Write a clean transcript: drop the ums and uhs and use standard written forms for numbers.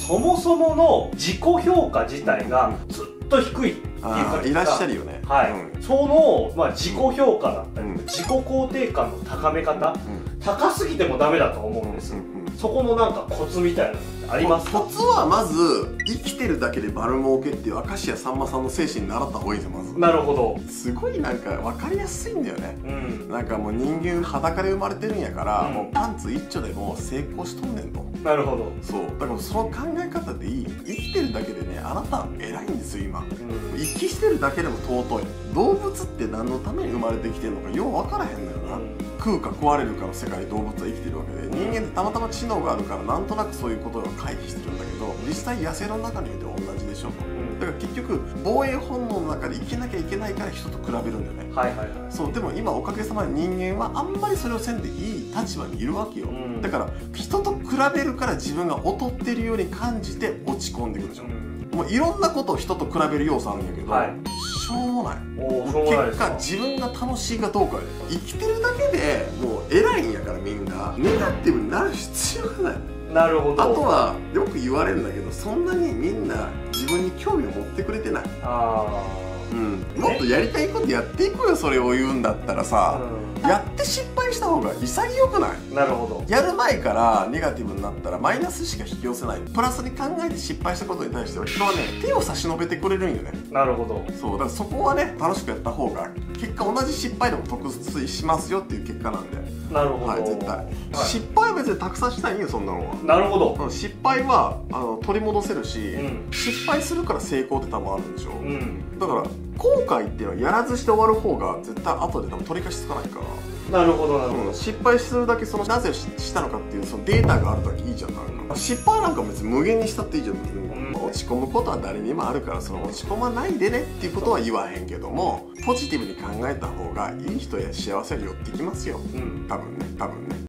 そもそもの自己評価自体がずっと低いっていう方いらっしゃるよね。 はい、その、自己評価だったり、自己肯定感の高め方、高すぎてもダメだと思うんです。そこのなんかコツみたいなのってありますか？ コツはまず生きてるだけで丸儲けっていう明石家さんまさんの精神に習った方がいいですよ。まずなるほど。 すごいなんか分かりやすいんだよね。なんかもう人間裸で生まれてるんやから、もうパンツ一丁でも成功しとんねんと。 なるほど。 そうだからその考え方でいい。生きてるだけでね、あなた偉いんですよ今。息してるだけでも尊い。動物って何のために生まれてきてるのかよう分からへんのよな。食うか食われるかの世界で動物は生きてるわけで、人間ってたまたま知能があるからなんとなくそういうことを回避してるんだけど、実際野生の中において同じでしょ。だから結局防衛本能の中で生きなきゃいけないから人と比べるんだよね。そうでも今おかげさまで人間はあんまりそれをせんでいい立場にいるわけよ。だから人と比べるから自分が劣ってるように感じて落ち込んでくるでしょ。もういろんなことを人と比べる要素あるんやけど、しょうもない。結果自分が楽しいかどうかで、生きてるだけでもう偉いんやからみんなネガティブになる必要がない。 なるほど。 あとはよく言われるんだけど、そんなにみんな自分に興味を持ってくれてない。もっとやりたいことやっていこうよ。それを言うんだったらさ、やって失敗した方が潔くない？ なるほど。 やる前からネガティブになったらマイナスしか引き寄せない。プラスに考えて失敗したことに対しては人はね、手を差し伸べてくれるんよね。 なるほど。 そうだからそこはね、楽しくやった方が結果同じ失敗でも得しますよっていう結果なんで。 なるほど。はい、 絶対、失敗は別にたくさんしたいんよ、そんなのは。 なるほど。 失敗は取り戻せるし、失敗するから成功って多分あるんでしょ。だから後悔っていうのはやらずして終わる方が絶対後で多分取り返しつかないから。 なるほどなるほど。 失敗するだけそのなぜしたのかっていうそのデータがあるだけいいじゃん。なんか失敗なんか別に無限にしたっていいじゃん。別に落ち込むことは誰にもあるから、その落ち込まないでねっていうことは言わへんけども、ポジティブに考えた方がいい人や幸せに寄ってきますよ。多分ね。